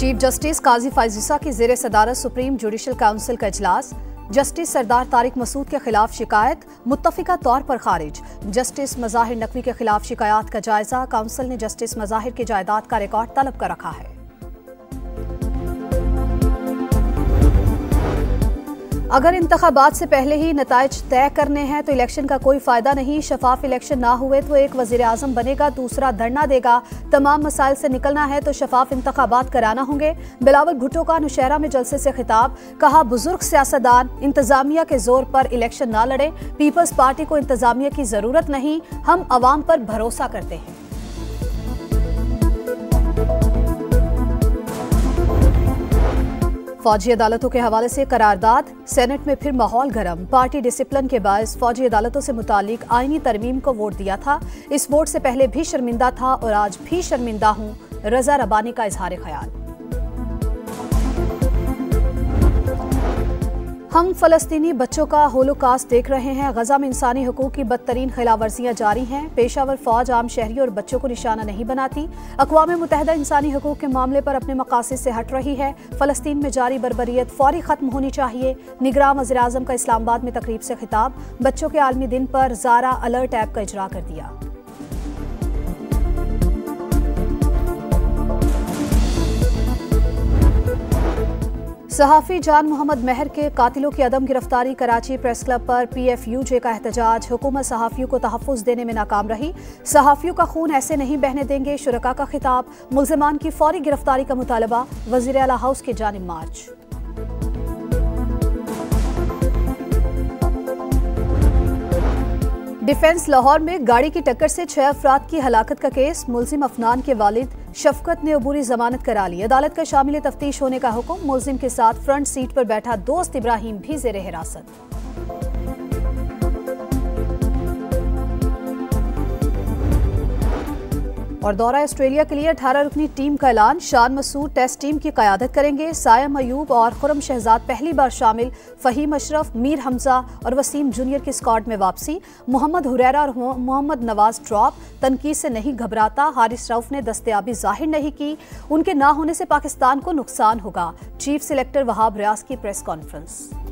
Chief justice काजी फायज़ की ज़ेर सदारत सुप्रीम जुडिशल काउंसिल का इजलास। जस्टिस सरदार तारिक मसूद के खिलाफ शिकायत मुत्तफिका तौर पर खारिज। जस्टिस मज़ाहिर नकवी के खिलाफ शिकायत का जायजा। काउंसिल ने जस्टिस मज़ाहिर की जायदाद का रिकॉर्ड तलब कर रखा है। अगर इंतखाबात से पहले ही नताइज तय करने हैं तो इलेक्शन का कोई फायदा नहीं। शफाफ इलेक्शन ना हुए तो एक वजीर आजम बनेगा, दूसरा धरना देगा। तमाम मसाइल से निकलना है तो शफाफ इंतखाबात कराना होंगे। बिलावल भुट्टो का नौशहरा में जलसे से खिताब। कहा, बुजुर्ग सियासतदान इंतजामिया के जोर पर इलेक्शन ना लड़े। पीपल्स पार्टी को इंतजामिया की जरूरत नहीं, हम अवाम पर भरोसा करते हैं। फौजी अदालतों के हवाले से करारदाद। सेनेट में फिर माहौल गर्म। पार्टी डिसिप्लिन के बायस फौजी अदालतों से मुतालिक आईनी तरमीम को वोट दिया था। इस वोट से पहले भी शर्मिंदा था और आज भी शर्मिंदा हूं। रजा रबानी का इजहार ख्याल। हम फलस्तीनी बच्चों का होलोकास्ट देख रहे हैं। गजा में इंसानी हकूक की बदतरीन खिलाफवर्जियां जारी हैं। पेशावर फौज आम शहरी और बच्चों को निशाना नहीं बनाती। अक़वाम मुत्तहिदा इंसानी हकूक के मामले पर अपने मकासद से हट रही है। फलस्तीन में जारी बर्बरियत फौरी खत्म होनी चाहिए। निगरान वज़ीर आज़म का इस्लामाबाद में तकरीब से खिताब। बच्चों के आलमी दिन पर ज़ारा अलर्ट ऐप का इजरा कर दिया। सहाफ़ी जान मोहम्मद महर के कातिलों की अदम गिरफ्तारी। कराची प्रेस क्लब पर PFUJ का एहतजाज। हुकूमत सहाफ़ियों को तहफ़्फ़ुज़ देने में नाकाम रही। सहाफ़ियों का खून ऐसे नहीं बहने देंगे। शुरका का खिताब। मुल्ज़िमान की फौरी गिरफ्तारी का मुतालबा। वज़ीर आला हाउस की जानिब मार्च। डिफेंस लाहौर में गाड़ी की टक्कर से 6 अफराद की हलाकत का केस। मुल्जिम अफनान के वालिद शफकत ने अबूरी जमानत करा ली। अदालत का शामिल तफ्तीश होने का हुक्म। मुल्जिम के साथ फ्रंट सीट पर बैठा दोस्त इब्राहिम भी ज़ेरे हिरासत। और दौरा ऑस्ट्रेलिया के लिए 18 रुकनी टीम का ऐलान। शान मसूद टेस्ट टीम की क़यादत करेंगे। सायम अयूब और खुरम शहजाद पहली बार शामिल। फ़हीम अशरफ, मीर हमजा और वसीम जूनियर की स्क्वाड में वापसी। मोहम्मद हुरैरा और मोहम्मद नवाज ड्रॉप। तनकीद से नहीं घबराता। हारिस रऊफ ने दस्तयाबी जाहिर नहीं की। उनके ना होने से पाकिस्तान को नुकसान होगा। चीफ सिलेक्टर वहाब रियाज की प्रेस कॉन्फ्रेंस।